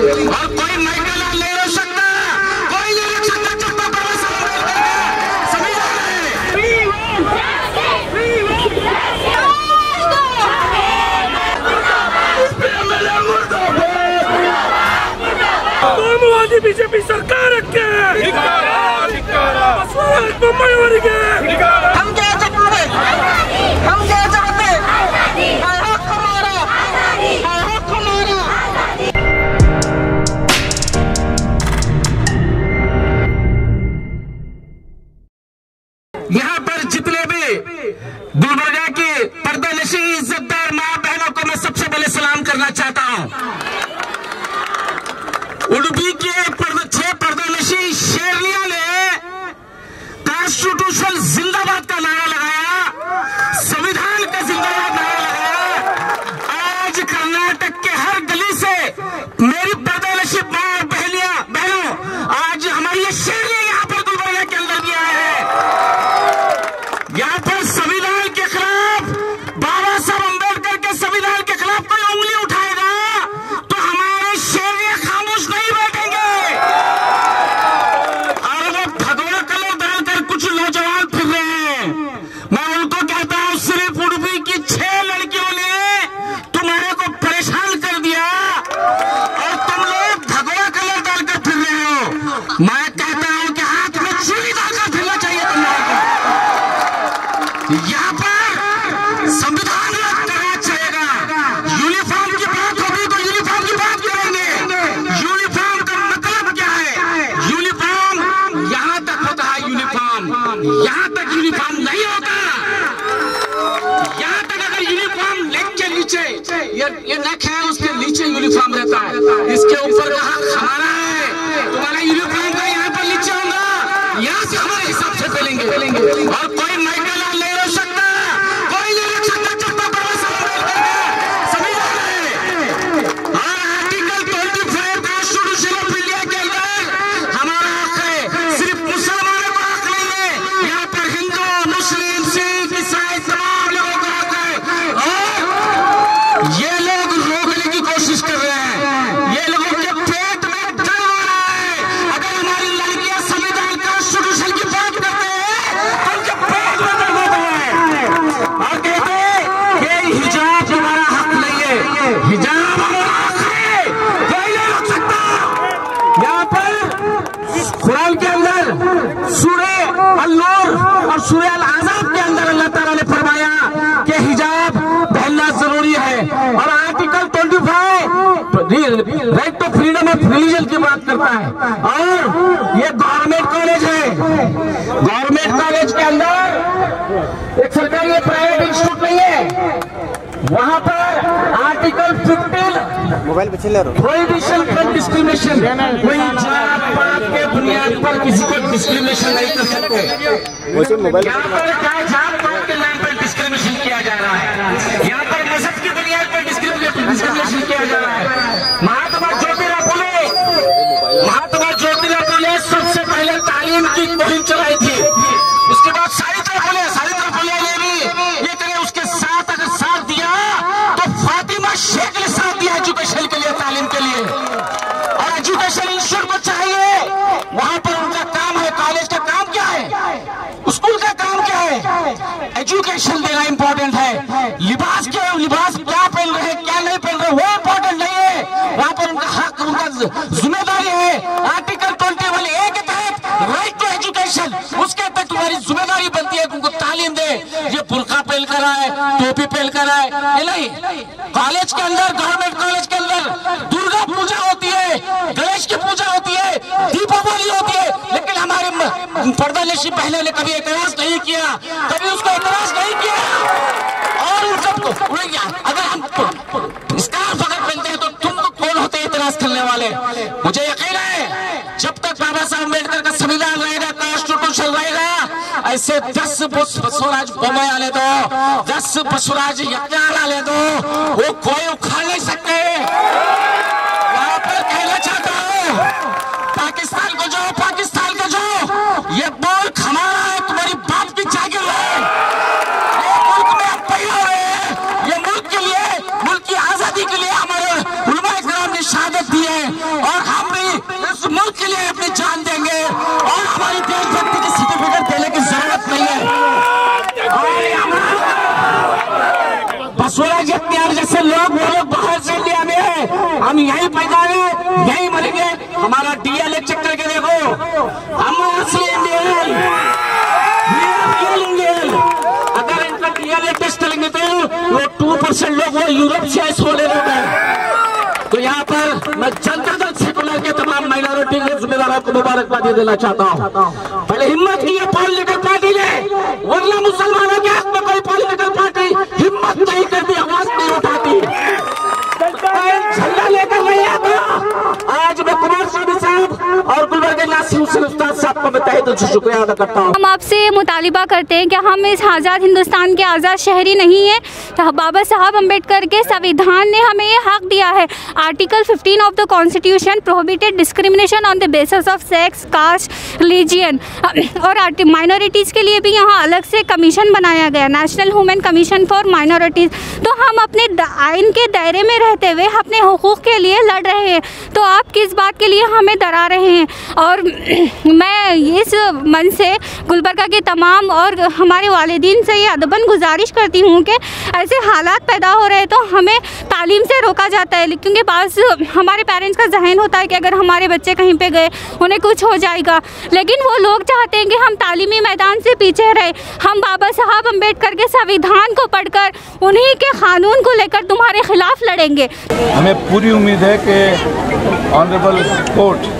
और कोई माइकल नहीं रोक सकता, कोई नहीं रोक सकता जब तक बाबा साहब अम्बेडकर ಸಂವಿಧಾನ बीजेपी सरकार मुंबई हम क्या चाहते हम क्या चाहते हक हमारा हक हमारा। यहाँ पर जितने भी गुलबर्गा के पर्दानशी इज्जतदार माँ बहनों को मैं सबसे पहले सलाम करना चाहता हूँ। उडुपी के 6 पर्दानशी शेरनिया ने कॉन्स्टिट्यूशन जिंदाबाद का नारा लगाया, संविधान का जिंदाबाद नारा लगाया। आज कर्नाटक के हर गली से मेरी पर्दानशी माँ और बहनों आज हमारी ये शेरनिया यहाँ पर गुलबर्गा के अंदर भी आए हैं। यहाँ पर संविधान के खिलाफ, बाबा साहब अम्बेडकर के संविधान के खिलाफ कोई उंगली उठाएगा तो हमारे शेरनिया खामोश नहीं बैठेंगे। और वो भगवा कलर डालकर कुछ नौजवान फिर रहे हैं, मैं उनको कहता हूँ सिर्फ उडुपी की 6 लड़कियों ने तुम्हारे को परेशान कर दिया और तुम लोग भगवा कलर डालकर फिर रहे हो। मैं कहता हूँ कि हाथ में चूड़ी डालकर फिरना चाहिए तुम्हारे। यहाँ पर संविधान करना चाहिएगा। यूनिफॉर्म की बात होगी तो यूनिफॉर्म की बात करेंगे। यूनिफॉर्म का मतलब क्या है? यूनिफॉर्म यहाँ तक होता है, यूनिफॉर्म यहाँ तक यूनिफॉर्म नहीं होता। यहाँ तक अगर यूनिफॉर्म लेग के नीचे ये नेक है उसके नीचे यूनिफॉर्म रहता है, इसके ऊपर का हक हमारा है। तुम्हारा यूनिफॉर्म का यहाँ पर नीचे होगा, यहाँ से हमारे हिसाब से चलेंगे और कोई माइकल नहीं रोक सकता, कोई नहीं रोक सकता जब तक बाबा साहब अम्बेडकर संविधान है। और आर्टिकल 25 कॉन्स्टिट्यूशन ऑफ इंडिया के अंदर हमारा हक है, सिर्फ मुसलमानों का हक नहीं है, यहाँ पर हिंदू, मुस्लिम, सिख, ईसाई तमाम लोगों का हक है। और ये लोग रोकने की कोशिश कर रहे हैं, ये लोगों के पेट में दर्द हो रहा है। अगर हमारी लड़कियां संविधान कॉन्स्टिट्यूशन की बात करते हैं तो उनके पेट में दर्द होता है और कहते हैं कि हिजाब हमारा हक नहीं है, हिजाब हमारा हक है, कोई नहीं रोक सकता। यहाँ पर कुरान के अंदर सूरह अल-नूर और सूरह अल-अहज़ाब के अंदर अल्लाह ताला ने फरमाया कि हिजाब पहनना जरूरी है। और article 25 right to freedom of religion की बात करता है। और ये गवर्नमेंट कॉलेज है, गवर्नमेंट कॉलेज के अंदर एक सरकारी प्राइवेट इंस्टीट्यूट नहीं है। वहां पर आर्टिकल 15 मोबाइल पीछे ले रहा प्रोहिबिशन फ्रॉम डिस्क्रिमिनेशन, कोई जात पात के बुनियाद पर किसी को डिस्क्रिमिनेशन नहीं कर सकते। यहाँ पर क्या जात पात के नाम पर डिस्क्रिमिनेशन किया जा रहा है, यहाँ पर मजहब की बुनियाद पर डिस्क्रिमिनेशन किया जा रहा है। महात्मा ज्योतिराव फुले सबसे पहले तालीम की मुहिम चलाई थी, उसके बाद सावित्रीबाई फुले ने भी ये करे, उसके साथ अगर साथ दिया तो फातिमा शेख ने साथ दिया एजुकेशन के लिए, तालीम के लिए। और एजुकेशन इंस्टीट्यूट को चाहिए, वहां पर उनका काम है, कॉलेज का काम क्या है, स्कूल का काम क्या है, एजुकेशन देना इंपॉर्टेंट है। लिबास क्या पहन रहे हैं क्या नहीं पहन रहे वो इंपॉर्टेंट नहीं है, वहां पर उनका हक, उनका जिम्मेदारी है। आर्टिकल 21A के तहत राइट टू एजुकेशन, उसके तहत तुम्हारी जिम्मेदारी बनती है उनको तालीम दे। ये बुर्का पहन कर आए, टोपी पहन कर आए, नहीं। कॉलेज के अंदर, गवर्नमेंट कॉलेज के अंदर दुर्गा पूजा होती है, गणेश की पूजा होती है, दीपावली होती है, लेकिन हमारे पर्दानशी बहनों ने कभी एतराज नहीं किया, कभी उसको एतराज नहीं किया। और उन सबको अगर हम स्कार्फ अगर पहनते हैं तो तुम तो कौन होते एतराज करने वाले? मुझे यकीन है जब तक बाबा साहब अम्बेडकर का संविधान रहेगा, कॉन्स्टिट्यूशन रहेगा, ऐसे 10 बसवराज बोम्मई आने दो, 10 बसवराज यज्ञाल आने दो, वो कोई उखाड़ नहीं सकते। यहाँ पर कहना चाहता हूँ पाकिस्तान को जाओ, पाकिस्तान को जाओ, ये मुल्क हमारा है, तुम्हारी बाप की जागीर है। ये मुल्क में हम पैदा हुए हैं, ये मुल्क के लिए, मुल्क की आजादी के लिए हमारे उलमा इकराम अपनी शहादत दी है और हम भी इस मुल्क के लिए अपनी जान देंगे और हमारी देशभक्ति की सर्टिफिकेट देने की जरूरत नहीं है। बसवराज यत्नाल जैसे लोग वो लोग बाहर से इंडिया में है, हम यहीं पैदा हुए यहीं मरेंगे। हमारा डीएलए चेक करके देखो, हम असली इंडियन, अगर इनका डीएलए टेस्ट करेंगे तो वो 2% लोग वो यूरोप से आए सोले लोग हैं। तो यहाँ पर मैं जनता दल सेकुलर के तमाम माइनॉरिटी के जिम्मेदारों को मुबारकबाद देना चाहता हूँ। पहले हिम्मत की है पॉलिटिकल पार्टी ने, वरना मुसलमानों के हाथ में कोई पॉलिटिकल पार्टी हिम्मत नहीं करती, आवाज नहीं उठाती, झंडा लेकर नहीं आता। आज मैं कुमार स्वामी साहब और गुलबर्ग नासिर हुसैन उस्ताद साहब को मैं तहे दिल से शुक्रिया अदा करता हूँ। हम आपसे मुतालिबा करते हैं कि हम इस आज़ाद हिंदुस्तान के आज़ाद शहरी नहीं हैं। तो बाबा साहब अम्बेडकर के संविधान ने हमें ये हक दिया है। Article 15 of the constitution prohibited discrimination on the basis of sex, caste, religion और माइनॉरिटीज़ के लिए भी यहाँ अलग से कमीशन बनाया गया, national women commission for minorities. तो हम अपने आइन के दायरे में रहते हुए अपने हुकूक़ के लिए लड़ रहे हैं, तो आप किस बात के लिए हमें डरा रहे हैं? और मैं इस मन से गुलबर्गा के तमाम और हमारे वालिदीन से ये अदबन गुजारिश करती हूँ कि ऐसे हालात पैदा हो रहे तो हमें तालीम से रोका जाता है, क्योंकि बाज़ हमारे पेरेंट्स का जहन होता है कि अगर हमारे बच्चे कहीं पे गए उन्हें कुछ हो जाएगा, लेकिन वो लोग चाहते हैं कि हम तालीमी मैदान से पीछे रहे। हम बाबा साहब अम्बेडकर के संविधान को पढ़कर उन्हीं के कानून को लेकर तुम्हारे खिलाफ लड़ेंगे। हमें पूरी उम्मीद है कि ऑनरेबल कोर्ट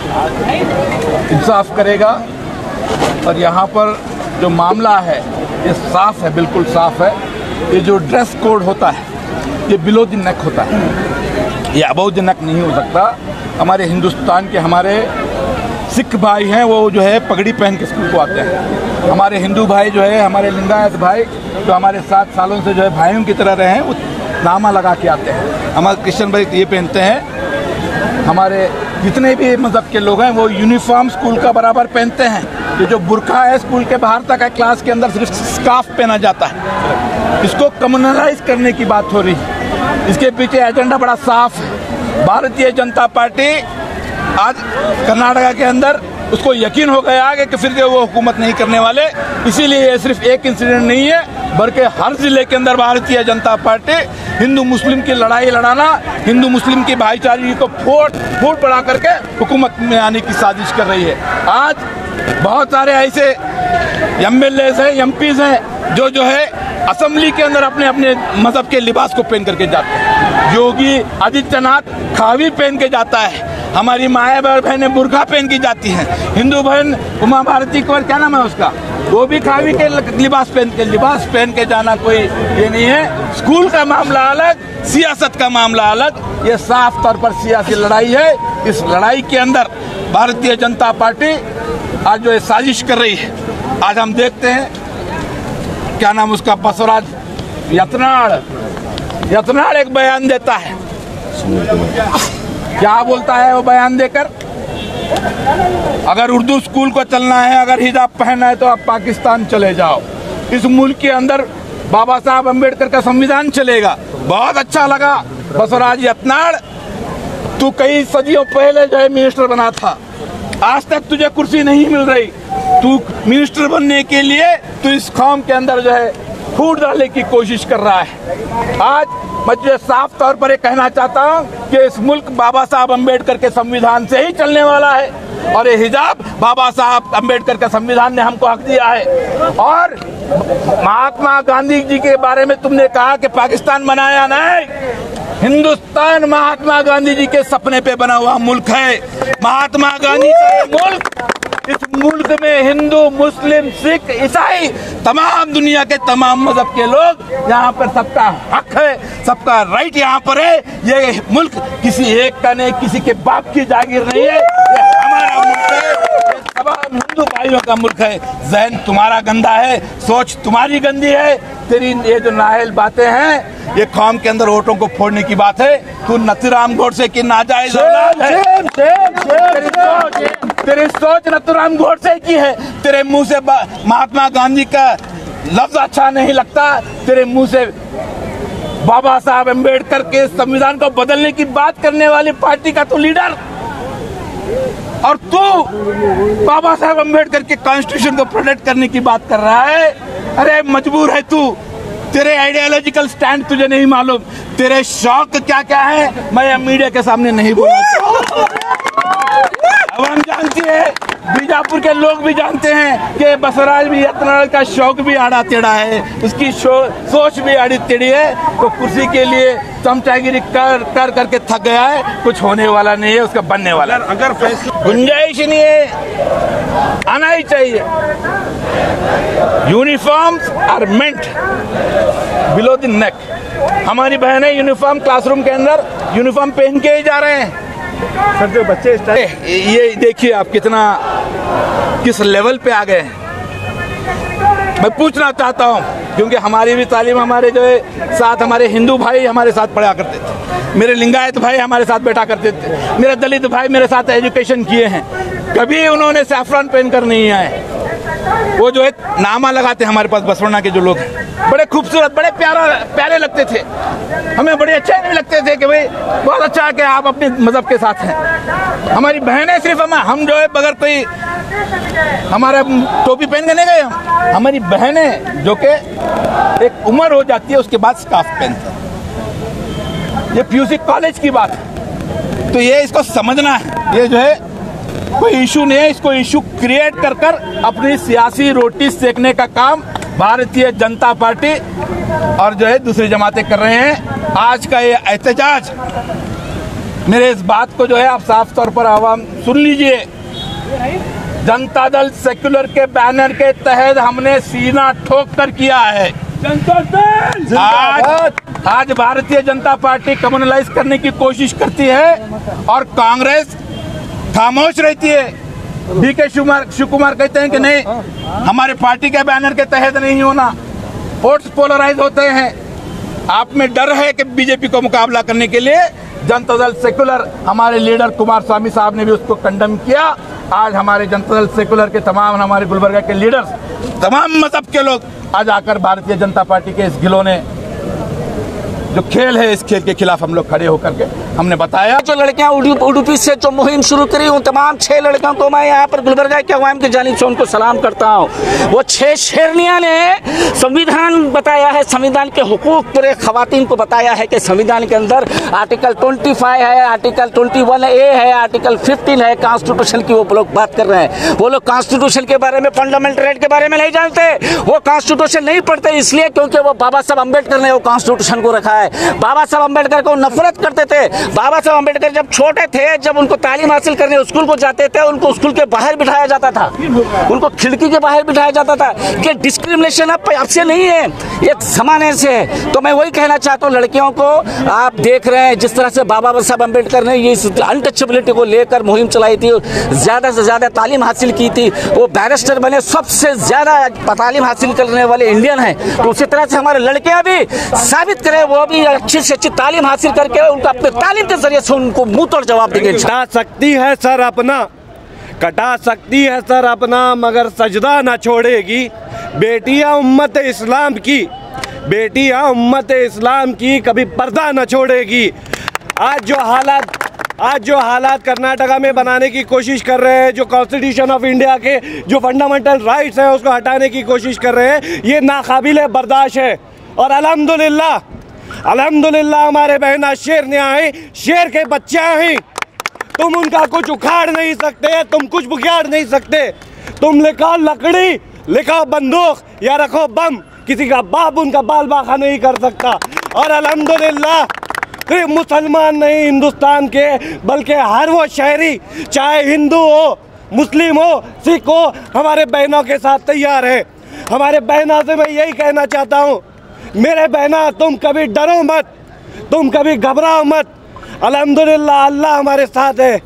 इंसाफ करेगा और यहाँ पर जो मामला है ये साफ है, बिल्कुल साफ है। ये जो ड्रेस कोड होता है ये बिलो द नेक होता है, ये अबव द नेक नहीं हो सकता। हमारे हिंदुस्तान के हमारे सिख भाई हैं वो जो है पगड़ी पहन के स्कूल को आते हैं। हमारे हिंदू भाई जो है, हमारे लिंगायत भाई जो हमारे 7 सालों से जो है भाइयों की तरह रहे हैं, वो नामा लगा के आते हैं। हमारे क्रिश्चियन भाई ये पहनते हैं। हमारे जितने भी मज़हब के लोग हैं वो यूनिफॉर्म स्कूल का बराबर पहनते हैं। ये जो बुर्का है स्कूल के बाहर तक है, क्लास के अंदर सिर्फ स्कार्फ पहना जाता है। इसको कम्युनलाइज करने की बात हो रही है, इसके पीछे एजेंडा बड़ा साफ है। भारतीय जनता पार्टी आज कर्नाटका के अंदर उसको यकीन हो गया कि फिर जो वो हुकूमत नहीं करने वाले, इसीलिए ये सिर्फ एक इंसिडेंट नहीं है बल्कि हर जिले के अंदर भारतीय जनता पार्टी हिंदू मुस्लिम की लड़ाई लड़ाना, हिंदू मुस्लिम की भाईचारे को फूट बढ़ा करके हुकूमत में आने की साजिश कर रही है। आज बहुत सारे ऐसे MLAs हैं, MPs हैं जो है असेंबली के अंदर अपने अपने मजहब के लिबास को पहन करके जाते हैं। योगी आदित्यनाथ खावी पहन के जाता है, हमारी माया बहनें बुर्का पहन की जाती हैं। हिंदू बहन उमा भारती कौर, क्या नाम है उसका, वो भी खावी के लिबास पहन के जाना कोई ये नहीं है। स्कूल का मामला अलग, सियासत का मामला अलग। ये साफ तौर पर सियासी लड़ाई है। इस लड़ाई के अंदर भारतीय जनता पार्टी आज जो है साजिश कर रही है। आज हम देखते हैं क्या नाम उसका, बसवराज यत्नाल एक बयान देता है। क्या बोलता है वो बयान देकर, अगर उर्दू स्कूल को चलना है, अगर हिजाब पहनना है तो आप पाकिस्तान चले जाओ। इस मुल्क के अंदर बाबा साहब अम्बेडकर का संविधान चलेगा। बहुत अच्छा लगा बसवराज यत्नाल, तू कई सदियों पहले जो है मिनिस्टर बना था, आज तक तुझे कुर्सी नहीं मिल रही। तू मिनिस्टर बनने के लिए तू इस कौम के अंदर जो है फूट डालने की कोशिश कर रहा है। आज मैं तुझे साफ तौर पर ये कहना चाहता हूँ कि इस मुल्क बाबा साहब अम्बेडकर के संविधान से ही चलने वाला है और ये हिजाब बाबा साहब अम्बेडकर का संविधान ने हमको हक दिया है। और महात्मा गांधी जी के बारे में तुमने कहा कि पाकिस्तान बनाया नहीं, हिंदुस्तान महात्मा गांधी जी के सपने पे बना हुआ मुल्क है। महात्मा गांधी का मुल्क, इस मुल्क में हिंदू, मुस्लिम, सिख, ईसाई, तमाम दुनिया के तमाम मजहब के लोग यहाँ पर, सबका हक है, सबका राइट यहाँ पर है। ये मुल्क किसी एक का नहीं, किसी के बाप की जागीर नहीं है, ये हमारा मुल्क है, ये तमाम हिंदू भाइयों का मुल्क है। जहन तुम्हारा गंदा है, सोच तुम्हारी गंदी है, तेरी ये जो नाअहल बातें हैं, ये कौम के अंदर वोटों को फोड़ने की बात है। तू नथुराम गोडसे की नाजायज औलाद है। तेरी सोच नथुराम गोडसे की है। तेरे मुंह से महात्मा गांधी का लफ्ज अच्छा नहीं लगता, तेरे मुंह से बाबा साहब अम्बेडकर के संविधान को बदलने की बात करने वाली पार्टी का तो लीडर, और तू बाबा साहब अम्बेडकर के कॉन्स्टिट्यूशन को प्रोटेक्ट करने की बात कर रहा है। अरे मजबूर है तू, तेरे आइडियोलॉजिकल स्टैंड तुझे नहीं मालूम, तेरे शौक क्या क्या है मैं मीडिया के सामने नहीं बोलूंगा। अब हम जानते हैं, बीजापुर के लोग भी जानते हैं कि बसवराज भी यत्नाल का शौक भी आड़ा टेढ़ा है, उसकी सोच भी आड़ी टेढ़ी है। तो कुर्सी के लिए चमचागिरी कर कर करके थक गया है, कुछ होने वाला नहीं है, उसका बनने वाला। अगर गुंजाइश नहीं है, आना ही चाहिए। Uniforms are meant below the neck. हमारी बहनें यूनिफॉर्म क्लासरूम के अंदर यूनिफॉर्म पहन के ही जा रहे हैं। सर जो बच्चे ये देखिए आप किस लेवल पे आ गए हैं। मैं पूछना चाहता हूँ, क्योंकि हमारी भी तालीम, हमारे जो है साथ हमारे हिंदू भाई हमारे साथ पढ़ा करते थे, मेरे लिंगायत भाई हमारे साथ बैठा करते थे, मेरे दलित भाई मेरे साथ एजुकेशन किए हैं, कभी उन्होंने सैफरान पहन कर नहीं आए। वो जो है नामा लगाते हैं हमारे पास बसवण्णा के जो लोग हैं, बड़े खूबसूरत बड़े प्यारे लगते थे, हमें बड़े अच्छे नहीं लगते थे कि भाई बहुत अच्छा है कि आप अपने मजहब के साथ हैं। हमारी बहनें सिर्फ हम जो है बगैर कोई हमारा टोपी पहन के नहीं गए, हमारी बहनें जो कि एक उम्र हो जाती है उसके बाद स्कार्फ पहनते हैं। ये पीयूसी कॉलेज की बात है, तो ये इसको समझना है। ये जो है कोई इशू नहीं है, इसको इशू क्रिएट कर कर अपनी सियासी रोटी सेकने का काम भारतीय जनता पार्टी और जो है दूसरी जमातें कर रहे हैं। आज का ये एहतजाज, मेरे इस बात को जो है आप साफ तौर पर आवाम सुन लीजिए। जनता दल सेक्युलर के बैनर के तहत हमने सीना ठोक कर किया है। जनता दल आज भारतीय जनता पार्टी कम्युनलाइज करने की कोशिश करती है और कांग्रेस खामोश रहती है। डीके शिव कुमार कहते हैं कि नहीं, हमारे पार्टी के बैनर के तहत नहीं होना, वोट्स पोलराइज होते हैं। आप में डर है कि बीजेपी को मुकाबला करने के लिए जनता दल सेक्युलर, हमारे लीडर कुमार स्वामी साहब ने भी उसको कंडेम किया। आज हमारे जनता दल सेक्युलर के तमाम, हमारे गुलबर्गा के लीडर्स, तमाम मजहब के लोग आज आकर भारतीय जनता पार्टी के इस खिलौने जो खेल है, इस खेल के खिलाफ हम लोग खड़े होकर के हमने बताया। जो लड़कियां उडुपी से जो मुहिम शुरू करी, उन तमाम 6 लड़कियों को मैं यहाँ पर गुलबर्गा के अवाम की जानिब से उनको सलाम करता हूँ। वो 6 शेरनियां ने संविधान बताया है, संविधान के हुकूक पूरे खवातीन को बताया है कि संविधान के अंदर आर्टिकल 25 है, आर्टिकल 21A है, आर्टिकल 15 है कॉन्स्टिट्यूशन की। वो लोग बात कर रहे हैं, वो लोग कॉन्स्टिट्यूशन के बारे में, फंडामेंटल राइट के बारे में नहीं जानते। वो कॉन्स्टिट्यूशन नहीं पढ़ते इसलिए क्योंकि वो बाबा साहब अम्बेडकर ने वो कॉन्स्टिट्यूशन को रखा है। बाबा साहब अम्बेडकर को नफरत करते थे। बाबा साहब अम्बेडकर जब छोटे थे, जब उनको तालीम हासिल करने स्कूल को जाते थे, उनको स्कूल के बाहर बिठाया जाता था, उनको खिड़की के बाहर बिठाया जाता था। कि डिस्क्रिमिनेशन अब से नहीं है, एक जमाने से। तो मैं वही कहना चाहता हूँ, लड़कियों को आप देख रहे हैं जिस तरह से बाबा साहब अम्बेडकर ने ये अनटचेबिलिटी को लेकर मुहिम चलाई थी, ज्यादा से ज्यादा तालीम हासिल की थी, वो बैरिस्टर बने, सबसे ज्यादा तालीम हासिल करने वाले इंडियन हैं। तो उसी तरह से हमारे लड़कियां भी साबित करें, वो भी अच्छी से अच्छी तालीम हासिल करके उनको अपने तालीम के जरिए से उनको मुंह तोड़ जवाब देंगे। कटा सकती है सर अपना, कटा सकती है सर अपना, मगर सजदा ना छोड़ेगी। बेटियां उम्मत इस्लाम की, बेटियां उम्मत इस्लाम की कभी पर्दा ना छोड़ेगी। आज जो हालात कर्नाटका में बनाने की कोशिश कर रहे हैं, जो कॉन्स्टिट्यूशन ऑफ इंडिया के जो फंडामेंटल राइट्स हैं उसको हटाने की कोशिश कर रहे हैं, ये नाकाबिले बर्दाश्त है। और अल्हम्दुलिल्लाह हमारे बहना शेर ने आए, शेर के बच्चे हैं। तुम उनका कुछ उखाड़ नहीं सकते, तुम कुछ बिगाड़ नहीं सकते। तुम लिखो लकड़ी, लिखो बंदूक या रखो बम, किसी का बाप उनका बाल बाखा नहीं कर सकता। और अल्हम्दुलिल्लाह सिर्फ मुसलमान नहीं हिंदुस्तान के, बल्कि हर वो शहरी, चाहे हिंदू हो, मुस्लिम हो, सिख हो, हमारे बहनों के साथ तैयार है। हमारे बहनों से मैं यही कहना चाहता हूँ, मेरे बहना तुम कभी डरो मत, तुम कभी घबराओ मत। अल्हम्दुलिल्लाह अल्लाह हमारे साथ है।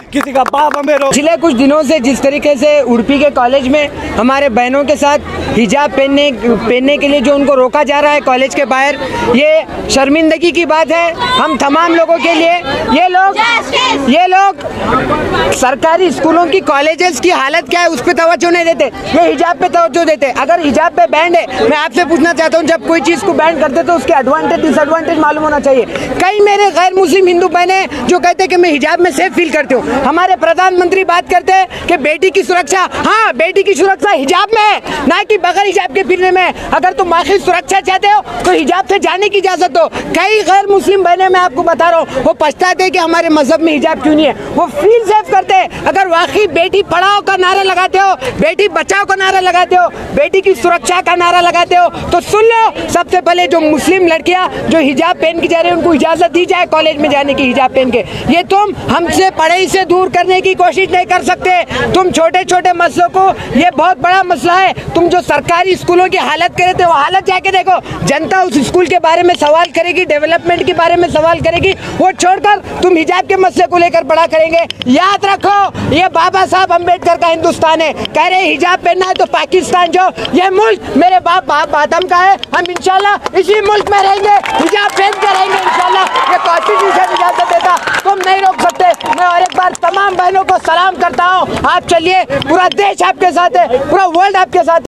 किसी का बाप हमें रोक। पिछले कुछ दिनों से जिस तरीके से उडुपी के कॉलेज में हमारे बहनों के साथ हिजाब पहनने के लिए जो उनको रोका जा रहा है कॉलेज के बाहर, ये शर्मिंदगी की बात है हम तमाम लोगों के लिए। ये लोग सरकारी स्कूलों की कॉलेजेस की हालत क्या है उस पर तवज्जो नहीं देते, ये हिजाब पे तवज्जो देते। अगर हिजाब पे बैंड है, मैं आपसे पूछना चाहता हूँ, जब कोई चीज़ को बैंड करते तो उसके एडवांटेज डिसएडवांटेज मालूम होना चाहिए। कई मेरे गैर मुस्लिम हिंदू बहने जो कहते हैं कि मैं हिजाब में सेफ फील करती हूँ। हमारे प्रधानमंत्री बात करते हैं कि बेटी की सुरक्षा, हाँ बेटी की सुरक्षा हिजाब में है, ना कि बगैर हिजाब के फिरने में। अगर तुम आखिर सुरक्षा चाहते हो तो हिजाब से जाने की इजाजत दो। कई गैर मुस्लिम बहने मैं आपको बता रहा हूँ, वो पछताते हैं कि हमारे मजहब में हिजाब क्यों नहीं है, वो फील सेफ करते हैं। अगर वाकई बेटी पढ़ाओ का नारा लगाते हो, बेटी बचाओ का नारा लगाते हो, बेटी की सुरक्षा का नारा लगाते हो, तो सुन लो, सबसे पहले जो मुस्लिम लड़कियां जो हिजाब पहन के जा रही है उनको इजाजत दी जाए कॉलेज में जाने की हिजाब पहन के। ये तुम हमसे पढ़ाई से दूर करने की कोशिश नहीं कर सकते। तुम छोटे छोटे मसलों को, ये बहुत बड़ा मसला है। तुम जो सरकारी स्कूलों की हालत कर रहे थे वो हालत जाके देखो। जनता उस स्कूल के बारे में सवाल करेगी, डेवलपमेंट के बारे में सवाल करेगी, वो छोड़कर तुम हिजाब के मसले को लेकर बड़ा करेंगे। याद रखो, ये बाबा साहब अम्बेडकर का हिंदुस्तान है। कह रहे हिजाब पहनना है तो पाकिस्तान जाओ, ये मुल्क मेरे बाप आदम का है। हम इंशाल्लाह इसी मुल्क में रहेंगे, हिजाब पहन के रहेंगे इंशाल्लाह। ये कॉन्स्टिट्यूशन इजाजत देता, तुम नहीं रोक सकते। मैं और एक बार तमाम बहनों को सलाम करता हूँ। आप चलिए, पूरा देश आपके साथ है, पूरा वर्ल्ड आपके साथ है।